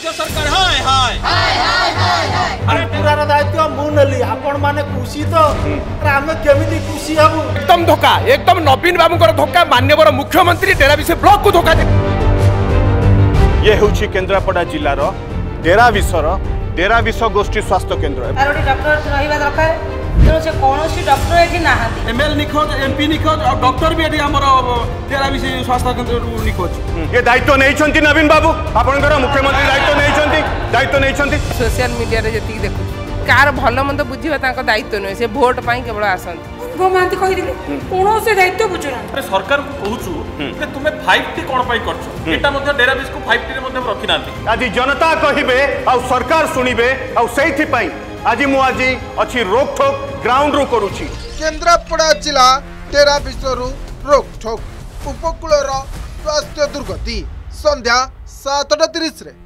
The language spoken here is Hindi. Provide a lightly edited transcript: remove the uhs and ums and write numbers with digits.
राज्य सरकार हाय हाय अरे पूरा दायित्व मु नेली आपण माने खुशी तो आमे केमिति खुशी हबु एकदम धोखा एकदम नवीन बाबू धोखा माननीय मुख्यमंत्री डेराविश ब्लॉक को धोखा दे ये होछि केन्द्रापड़ा जिलार डेराविश गोष्ठी स्वास्थ्य केन्द्र डॉक्टर रहिबा दरकार तेणु से कौन डॉक्टर ये ना एमएल निखोज एमपी निखोज और डॉक्टर भी डेराविश स्वास्थ्य केन्द्र निखोज ये दायित्व नहीं नवीन बाबू आपनकर मुख्यमंत्री दायित्व नहीं सोशल मीडिया रे जति देखु कार भलो मंद बुझिबा दायित्व नहीं से भोट पाई केवल आसंत महांती कहिदिले कोन से दायित्व बुझुना सरकार को कहूछु तुमे 5T कोन पाई करछो एटा मध्ये डेराविश को 5T रे मध्ये रखि नांती आज जनता कहिबे आ सरकार सुनिबे आ सेहि पई आज मु आज अछि रोक ठोक ग्राउंड रो करूछि केन्द्रापड़ा जिला डेराविश रु रोक ठोक उपकूल स्वास्थ्य दुर्गति संध्या 7:30 रे।